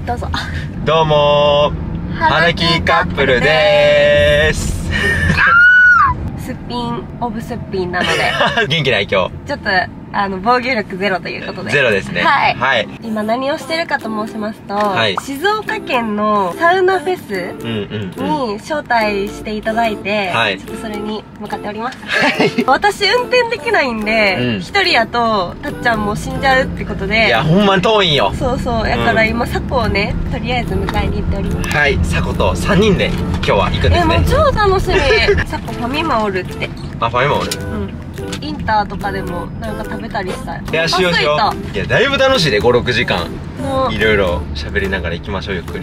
どうぞ。 どうもー、花木カップルでーす。 すっぴんオブすっぴんなので元気ない今日。 ちょっと防御力ゼロということで。 ゼロですね。 はい、 はい。 今何をしてるかと申しますと、 はい、 静岡県のサウナフェスに招待していただいて、はい、ちょっとそれに向かっております。私運転できないんで、一人やとたっちゃんも死んじゃうってことで。 いやほんまに遠いんよ。 そうそう、だから今佐古をね、とりあえず迎えに行っております。はい、 佐古と3人で今日は行くんですね。 もう超楽しみ。佐古ファミマおるって。 あ、ファミマおる。 インターとかでもなんか食べたりしたい。 いや、しようしよう。いや、だいぶ楽しいで、5、6時間いろいろ喋りながら行きましょう、ゆっくり。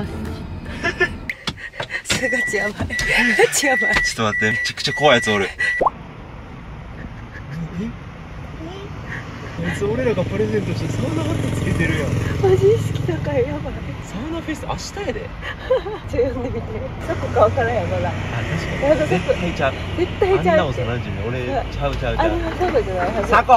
すがちやばい。ガチやばい。 ちょっと待って、めちゃくちゃ怖いやつおる。 あいつ俺らがプレゼントしてサウナハットつけてるやん。 マジ意識高い、やばい。 サウナフェス明日やで。 ちょ、読んでみて。そこかわからんや、まだ。 あ、確かに。絶対ちゃう。 絶対ちゃう。 あんな幼馴染俺、ちゃう。 あれはそうじゃないはず。 佐古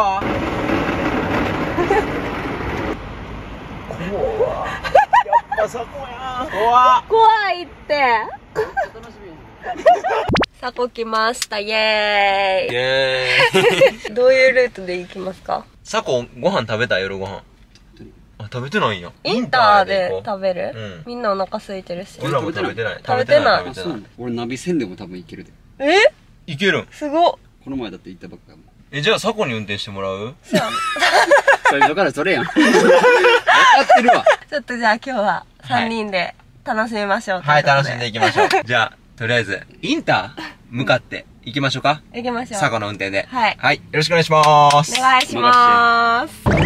怖っ。やっぱ佐古やん。 怖いって。楽しみ。佐古来ました、イエーイ。 イエーイ。 どういうルートで行きますか？ 佐古、ご飯食べた？夜ご飯。あ、食べてないんや。 インターで食べる？みんなお腹空いてるし。 俺らも食べてない。 食べてない。 俺ナビ線でも多分行けるで。 いけるん？ すごっ。 この前だって行ったばっかやもん。 じゃあ佐古に運転してもらう？ 最初からそれやん。分かってるわ。 ちょっとじゃあ今日は3人で楽しみましょう。 はい、楽しんでいきましょう。じゃあ、とりあえず、インター向かって行きましょうか。 行きましょう。 佐古の運転で。 はい。 はい、よろしくお願いしまーす。 お願いしまーす。こ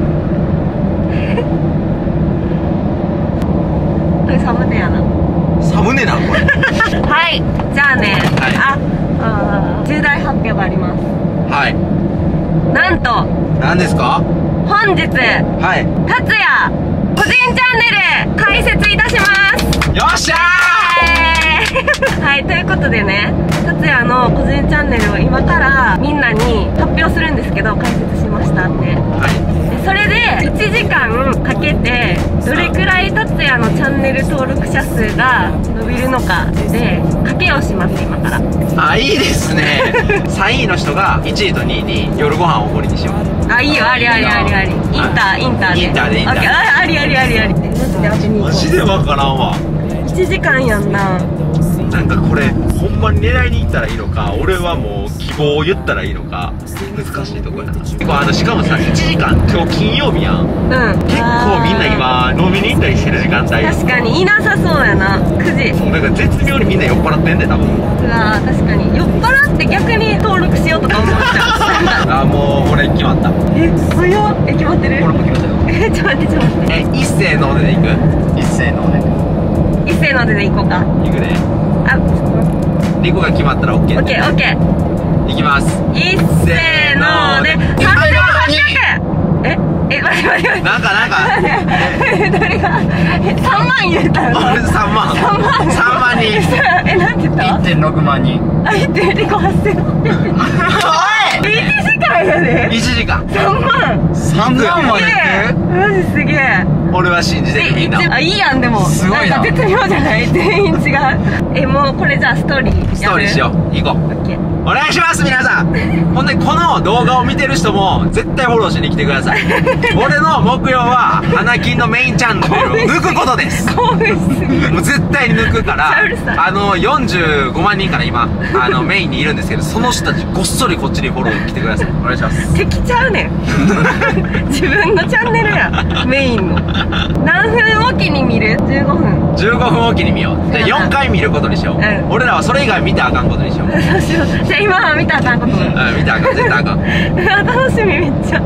れサムネやな。 サムネなこれ。 はい、じゃあね、重大発表があります。 はい。 なんと、 何ですか？ 本日、 はい。 達也個人チャンネル開設いたします。 よっしゃー。 はい、ということでね、達也の個人チャンネルを今からみんなに発表するんですけど、開設しましたって。はい。それで1時間かけてどれくらい達也のチャンネル登録者数が伸びるのかで賭けをします、今から。 あ、いいですね。3位の人が1位と2位に夜ご飯をおごりにしよう。 あ、いいよ、あり。インターで。 インターで。 あり。 マジでわからんわ。 1時間やんな。 なんかこれほんまに狙いに行ったらいいのか、俺はもう希望を言ったらいいのか、難しいとこやな。しかもさ、1時間、今日金曜日やん。結構みんな今飲みに行ったりしてる時間帯。 確かにいなさそうやな。9時。 そう、なんか絶妙にみんな酔っ払ってんで多分。 うわー、確かに酔っ払って逆に登録しようとか思っちゃう。 あ、もう俺決まった。 早っ。決まってる？ 俺も決まったよ。 ちょっと待って。 一斉のでいく？一斉ので。 一斉ので行こうか。 行くね。 あ、 リコが決まったら OK。 OK。 いきます。 一斉ので300。待って。 なんか誰が3万言ったの？ 俺3万人。 なんて言った？ 1.6 万人。 リコ8000。おい！1時間やで。 1時間 3万までいく？ マジすげえ。 俺は信じてる。みんな。 あ、いいやん。でもすごいな。 なんか絶妙じゃない？全員違う。もうこれじゃあストーリーしよう。行こう。お願いします皆さん。ほんでこの動画を見てる人も絶対フォローしに来てください。俺の目標は花金のメインチャンネルを抜くことです。もう絶対に抜くから、45万人から今メインにいるんですけど、その人たちごっそりこっちにフォローに来てください。お願いします。 敵ちゃうねん。自分のチャンネルやメインの。何分おきに見る？15分。 15分おきに見よう。で4回見ることにしよう。俺らはそれ以外見てあかんことにしよう。 そうしよう。じゃあ今は見たらあかんこと。 見たらあかん、絶対あかん。 楽しみめっちゃ。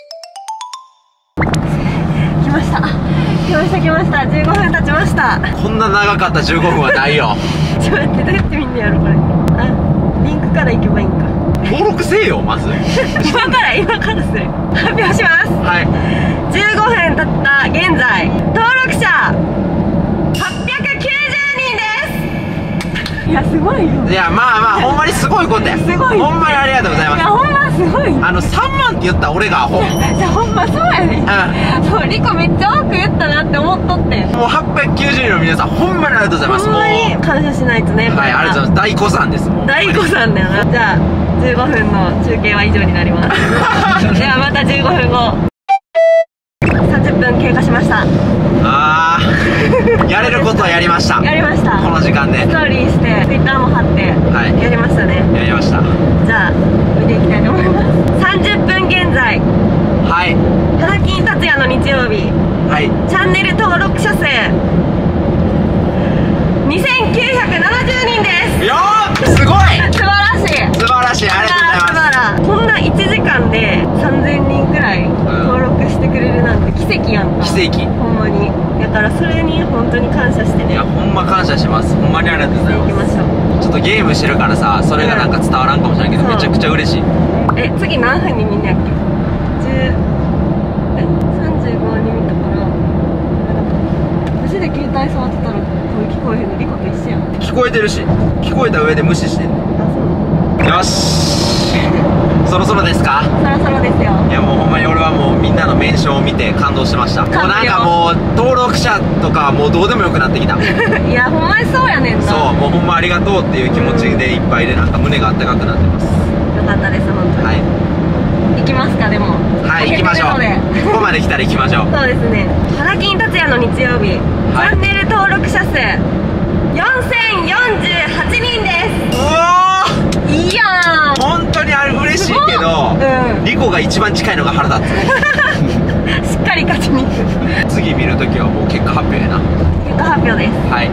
来ました。15分経ちました。 こんな長かった15分はないよ。 ちょっと待って、どうやって見んのやろこれ。あ、リンクから行けばいいんか。 登録せえよまず。 今からする。発表します。 はい。 15分経った現在、登録者890人です。いや、すごいよ。 いや、まあほんまにすごいことや。すごい。ほんまにありがとうございます。 いや、ほんますごい。 3万って言った俺がアホ。 じゃあほんまそうやね。そう、リコめっちゃ多く言ったなって思っとって。 ってもう890人の皆さんほんまにありがとうございます。 ほんまに感謝しないとね。 はい、ありがとうございます。大誤算です。もう大誤算だよな。じゃあ15分の中継は以上になりますではまた15分後。30分経過しました。 あーやれることはやりました。 やりました。 この時間でストーリーして Twitter も貼って、 はい、 やりましたね。 やりました。 じゃあ見ていきたいと思います。30分現在、 はい、 花金達也の日曜日、 はい、 チャンネル登録者数2970人です。 よー、すごい、 素晴らしい、 素晴らしい、ありがとうございます。 こんな1時間で3000人くらい登録してくれるなんて奇跡やんか。 奇跡、 ほんまに。だからそれに本当に感謝してね。 いや、ほんま感謝します。ほんまにありがとうございます。 行きましょう。 ちょっとゲームしてるからさ、それがなんか伝わらんかもしれないけど、めちゃくちゃ嬉しい。 次何分に見んのやっけ。35に見たから、マジで携帯触ってたら声聞こえへんの。リコと一緒やん。 聞こえてるし、聞こえた上で無視してんの。 あ、そう。 よし、そろそろですか。 そろそろですよ。 いや、もうほんまに俺はもうみんなのメンションを見て感動しました。もうなんかもう登録者とかもうどうでもよくなってきたいや、ほんまにそうやねんな。 そう、もうほんまありがとうっていう気持ちでいっぱいで、なんか胸があったかくなってます。 よかったです、本当に。 はい、 行きますか。でもはい、行きましょう。ここまで来たら行きましょう。 そうですね。花金達也の日曜日、 はい、 チャンネル登録者数4048人です。 うおー、 いいやん。 本当にあれ嬉しいけど、リコが一番近いのが腹立つしっかり勝ちに行く。 次見るときはもう結果発表やな。 結果発表です。 はい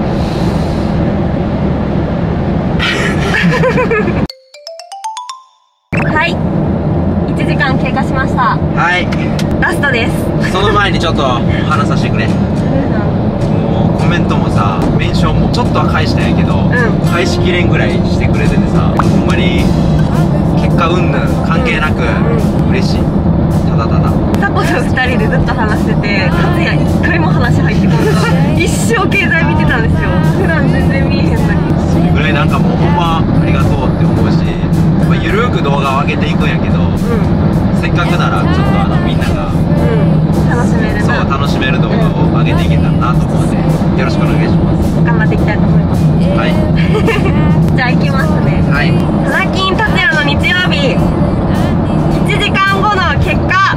はい、1時間経過しました。 はい、 ラストです。 その前にちょっと話させてくれ。もうコメントもさ、メンションもちょっとは返したんやけど、返しきれんぐらいしてくれててさ、ほんまに結果云々関係なく嬉しい。ただただタコと2人でずっと話してて、和也一回も話入ってこない一生携帯見てたんですよ。普段全然見えへんのに。 ぐらいなんかもうほんまありがとうって思うし、ゆるーく動画を上げていくんやけど、せっかくならちょっとみんなが、 楽しめるな。 そう、楽しめる動画を上げていけたらなと思うので、よろしくお願いします。 頑張っていきたいと思います。 はいじゃあ行きますね。 はい、 花金達也の日曜日、1時間後の結果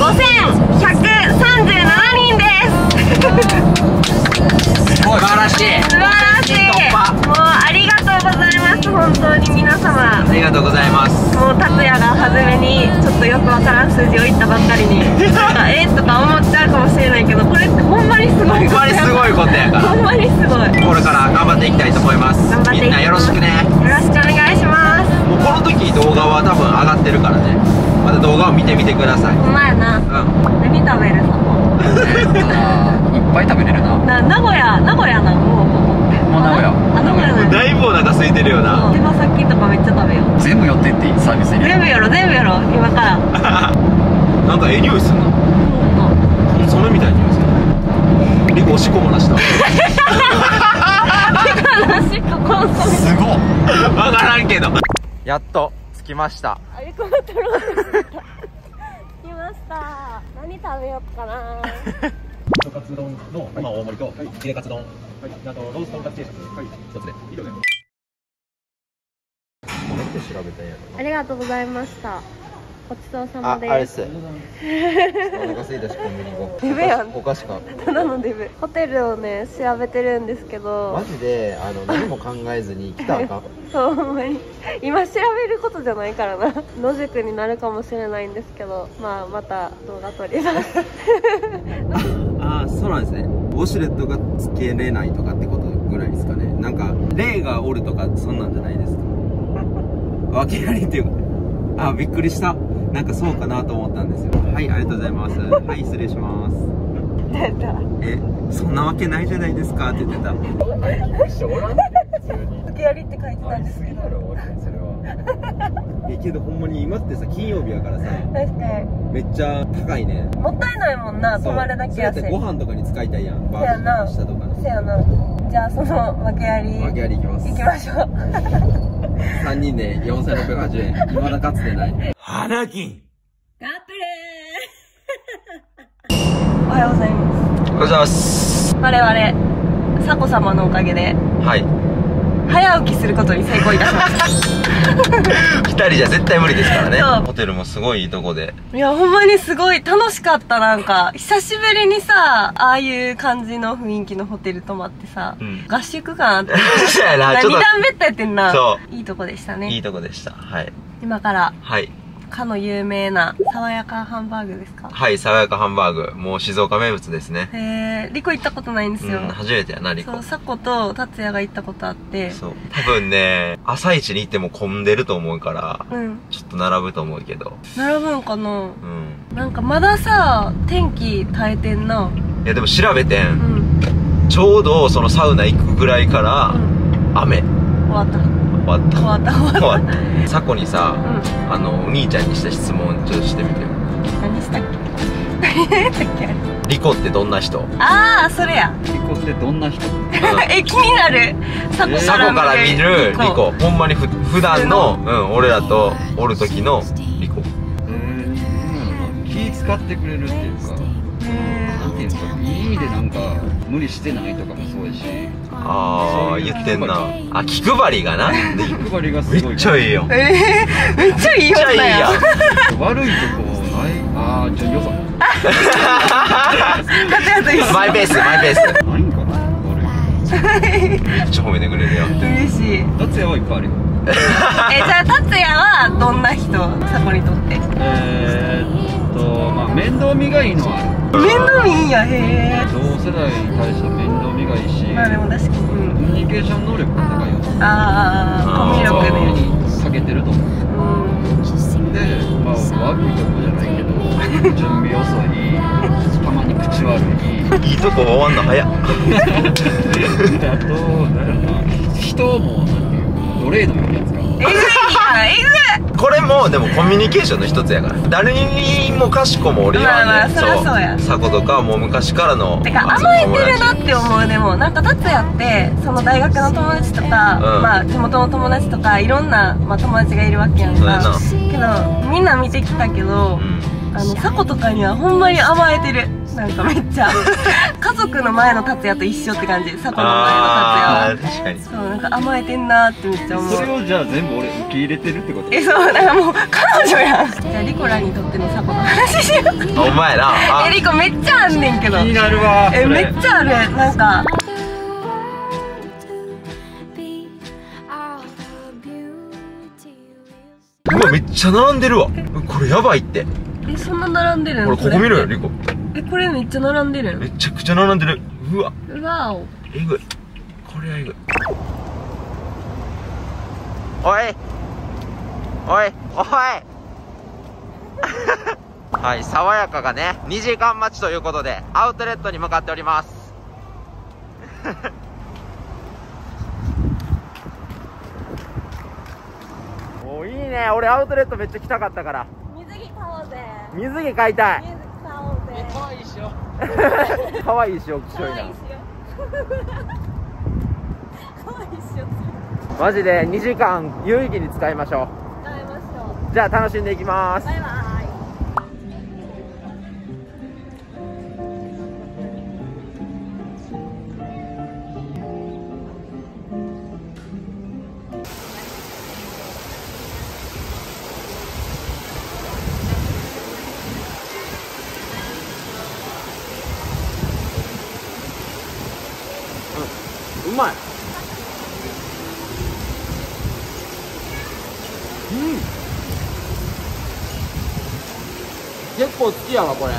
5137人です素晴らしい、 素晴らしい。もうありがとうございます。本当に皆様ありがとうございます。 もう達也が初めにちょっとよくわからん数字を言ったばっかりになんかとか思っちゃうかもしれないけど、これってほんまにすごいことほんまにすごいことやから、 ほんまにすごい。 これから頑張っていきたいと思います。 頑張っていきます。 みんなよろしくね。 よろしくお願いします。 もうこの時動画は多分上がってるからね、また動画を見てみてください。 ほんまやな。何食べるの？ いっぱい食べれるな。 名古屋な、もう名古屋。 名古屋なんだいぶお腹空いてるよな。 手羽先とかめっちゃ食べよう。 全部寄ってっていい？サービスに。 全部やろ今からなんか匂いすんの？それみたいな匂いする。リコおしっこ漏らした。すごっ。わからんけど。やっと着きました。 ありがとうございます。来ました。何食べようかな。 とカツ丼の大盛りとヒレカツ丼、あとローストンカツ定食一つでいいよね。 ありがとうございました。ごちそうさまです。 あれっす。お腹空いたしコンビニ行こう。 デブやん。 お菓子か。 ただのデブ。ホテルをね調べてるんですけど。 マジで何も考えずに来たらあかん。 そう、ほんまに今調べることじゃないからな。野宿になるかもしれないんですけど、まあまた動画撮ります。 ああ、そうなんですね。ウォシュレットがつけれないとかってことぐらいですかね。なんか霊がおるとかそんなんじゃないですか。訳ありっていうか、あ、びっくりした。なんかそうかなと思ったんですよ。はい、ありがとうございます。はい、失礼します。そんなわけないじゃないですかって言ってた。 訳ありって書いてたんですけど。 けどほんまに今ってさ、金曜日やからさ、 確かにめっちゃ高いね。 もったいないもんな、泊まるだけやし。 ご飯とかに使いたいやん。バーベキューしたとか。 せやな。じゃあその訳あり訳ありいきます。 行きましょう。 3人で4680円。未だかつてない。花金ガップレー。おはようございます。 おはようございます。 我々さこ様のおかげで早起きすることに成功いたしました 2人じゃ絶対無理ですからね。 そうホテルもすごいいいとこで。 いやほんまにすごい楽しかった。なんか久しぶりにさああいう感じの雰囲気のホテル泊まってさ、合宿感あってそうやな、 2段ベッドやってんな。 そういいとこでしたね。 いいとこでした。はい。 今からはいかの有名な爽やかハンバーグですか？ はい、爽やかハンバーグ。もう静岡名物ですね。 へえ、リコ行ったことないんですよ。 初めてやな、リコ。 そう、サコと達也が行ったことあって。 そう。多分ね、朝一に行っても混んでると思うから、ちょっと並ぶと思うけど。 並ぶんかな？なんかまださ、天気耐えてんな。 いやでも調べてん。ちょうどそのサウナ行くぐらいから、雨。 終わった。 サコにさ、お兄ちゃんにした質問ちょっとしてみてよ。 何したっけ？何したっけ？ リコってどんな人？ ああ、それや。 リコってどんな人？ 気になる。サコから見るリコ。ほんまに普段の、俺らとおる時のリコ。 気使ってくれるっていうか、なんていうんですか、いい意味でなんか無理してないとかもそうやし。 ああ、言ってんな。あ、気配りがな。 気配りがすごい。 めっちゃいいよ。 めっちゃいいよ。 めっちゃいいやん。 悪いとこない。ああ、よそ。 マイペース、マイペース。 ないんかな。 めっちゃ褒めてくれるよ。 嬉しい。 達也はいっぱいあるよ。 じゃあ達也はどんな人？サコにとって。 まあ面倒見がいいのはある。 面倒見いいんや。へえ。 同世代に対して面倒見がいいし、 まあでも確かにコミュニケーション能力が高いよ。 ああ、コミュ力に長けてると思う。で、まあ悪いとこじゃないけど、準備遅い、たまに口悪い。 いいとこ終わんの早っ。 あと、なんやろな、人もなんていう奴隷のようなやつが。 えぐいやん、えぐい。 これもでもコミュニケーションの一つやから。誰にもかしこも俺はね、そうサコとかもう昔からのだから甘えてるなって思う。でもなんか達也ってその大学の友達とか、まあ地元の友達とかいろんな、まあ、友達がいるわけやんか。けどみんな見てきたけど、サコとかにはほんまに甘えてる。なんかめっちゃ家族の前の達也と一緒って感じ。サコの前の達也は。確かにそう、なんか甘えてんなってめっちゃ思う。 それをじゃあ全部俺受け入れてるってこと？ そう、なんかもう彼女やん。じゃあリコらにとってのサコの話しよう。 お前な。 リコめっちゃあんねんけど。 気になるわ。 めっちゃある。なんかうわ、めっちゃ並んでるわ。これやばいって。 そんな並んでるの？ これここ見ろよ、リコ。 これめっちゃ並んでる。 めちゃくちゃ並んでる。うわ。 うわお。 えぐい。これはえぐい。おいおいおいはい、爽やかがね、2時間待ちということで、アウトレットに向かっております。お、いいね。俺アウトレットめっちゃ来たかったから。 水着買おうぜ。 水着買いたい。 水着買おうぜ。 可愛いしよ。 可愛いしよ、きしょいな。 可愛いしよ。 マジで2時間有意義に使いましょう。 使いましょう。 じゃあ楽しんでいきます。 バイバイ。 うまい。結構好きやわこれ。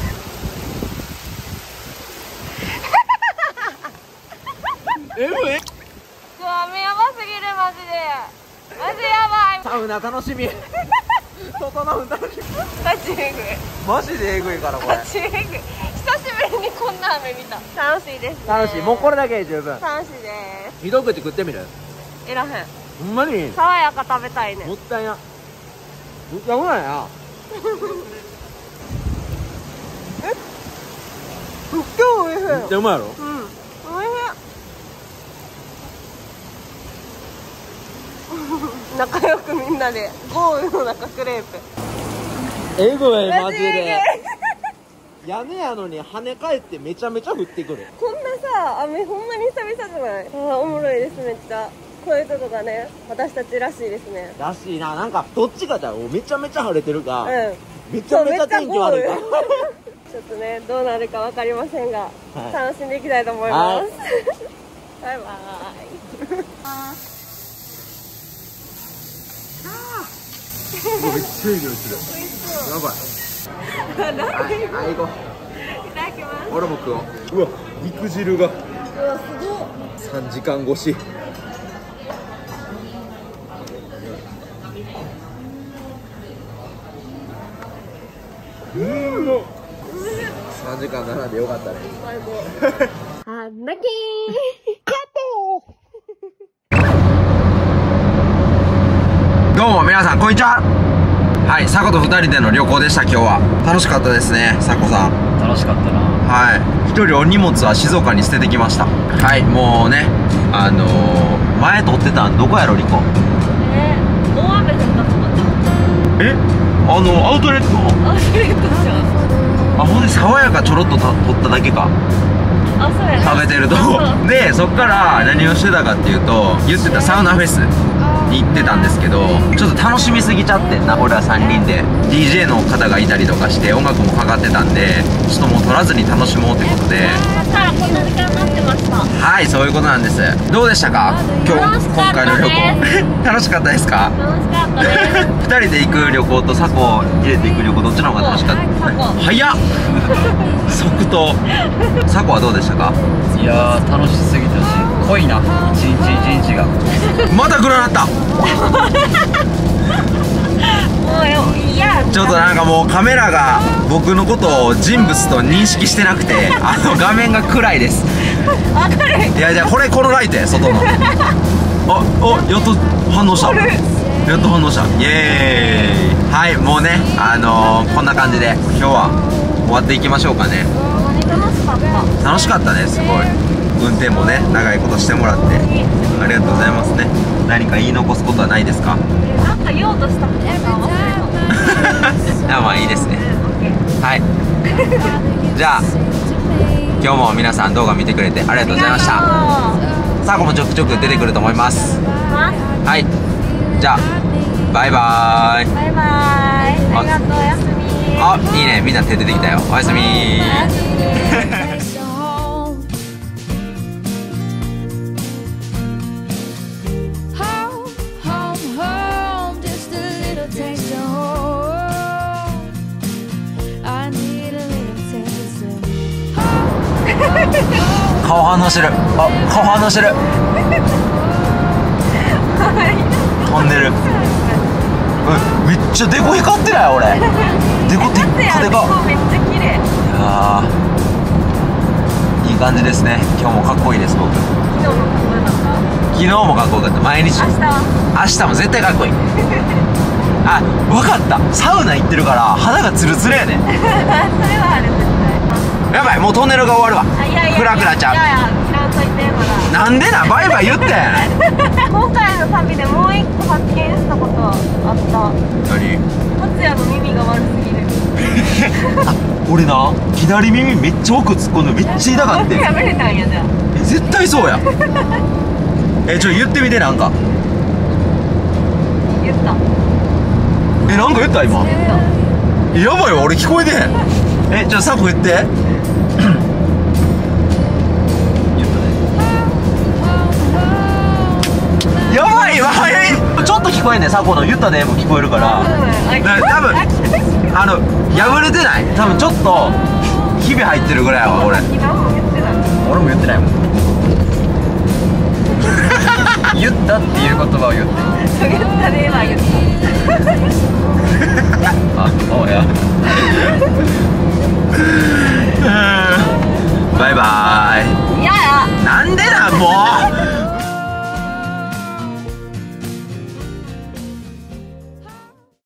うわ、目やばすぎるマジで。マジやばい。 サウナ楽しみ。整う楽しみ。 マジえぐい。 マジでえぐいからこれ。 マジえぐい。久しぶりにこんな雨見た。楽しいですね。 楽しい。もうこれだけで十分。 楽しいです。 一口食ってみる？ いらへん。 ほんまに？ 爽やか食べたいね。 もったいな。めっちゃうまいな。 めっちゃおいしい。 めっちゃうまいやろ？ うん。おいしい。仲良くみんなで豪雨の中クレープ。 えぐいマジで。 屋根やのに跳ね返ってめちゃめちゃ降ってくる。 こんなさ雨ほんまに久々じゃない？ああおもろいです。めっちゃこういうとこがね私たちらしいですね。 らしいな。なんかどっちかじゃめちゃめちゃ晴れてるか、めちそうゃめちゃ天気悪いか。 ちょっとねどうなるか分かりませんが、 はい、 楽しんでいきたいと思います、バイバーイ。 めっちゃいい匂いする。やばい。 何？ はい、行こう。 いただきます。 俺も食おう。うわ、肉汁が。 うわ、すごい。 3時間越し。3時間並んでよかったね。 最高。はなきー。 どうも皆さんこんにちは。はい、サコと2人での旅行でした。今日は楽しかったですね。サコさん楽しかったな。 はい、1人お荷物は静岡に捨ててきました。はい、もうね前撮ってたんどこやろリコ。 大雨降ったとこじゃん。 アウトレット。 アウトレットじゃん。 あ、ほんで爽やかちょろっと撮っただけか。 あ、そうやね。 食べてるとでそっから何をしてたかっていうと、言ってたサウナフェスに行ってたんですけど、ちょっと楽しみすぎちゃってんな。俺ら3人で DJ の方がいたりとかして音楽もかかってたんで、ちょっともう撮らずに楽しもうってことで。 だからこんな時間になってました。 はい、そういうことなんです。どうでしたか今回の旅行。楽しかったですか？ 楽しかったです。 2人で行く旅行とサコを入れて行く旅行、どっちの方が楽しかった？早っ即答。サコはどうでしたか？ いやー楽しすぎたし濃いな、一日一日が。 また暗なった。 もういやちょっとなんかもうカメラが僕のことを人物と認識してなくて、画面が暗いです。 明るい。 いやじゃあこのライトや外の。やっと反応した。やっと反応した。イエーイ。はい、もうねこんな感じで今日は終わっていきましょうかね。 楽しかった。 楽しかったね、すごい。運転もね長いことしてもらってありがとうございますね。何か言い残すことはないですか？ なんか言おうとしたことが忘れた。 まあいいですね。はい。じゃあ今日も皆さん動画見てくれてありがとうございました。サコもちょくちょく出てくると思います。はい。じゃあバイバーイ。 バイバイ。ありがとう。おやすみ。 あ、いいね。みんな手出てきたよ。おやすみ。顔反応してる。あ、顔反応してる。飛んでる。めっちゃデコ光ってない俺。デコテッカデカ。 めっちゃ綺麗。 いい感じですね。今日もかっこいいです僕。昨日もかっこよかった。毎日。明日も絶対かっこいい。あ、分かった。サウナ行ってるから肌がツルツルやねん。 それはある絶対。 やばい、もうトンネルが終わるわ。暗くなっちゃう。なんでな、バイバイ言ってん。 今回の旅でもう一個発見したことあった。 何？ 達也の耳が悪すぎる。 あ、俺な、左耳めっちゃ奥突っ込んでめっちゃ痛かって。 やめれたんやじゃあ。 絶対そうや。ちょ言ってみてなんか。 言った。 なんか言った今。 言った。 やばいわ、俺聞こえてへん。じゃあサコ言って。やばいわ、ちょっと聞こえんねん。サコの言ったでも聞こえるから。多分破れてない。多分ちょっとひび入ってるぐらいは俺。俺も言ってないもん。 言ったっていう言葉を言って。 言ったでは言った。 あ、そうや。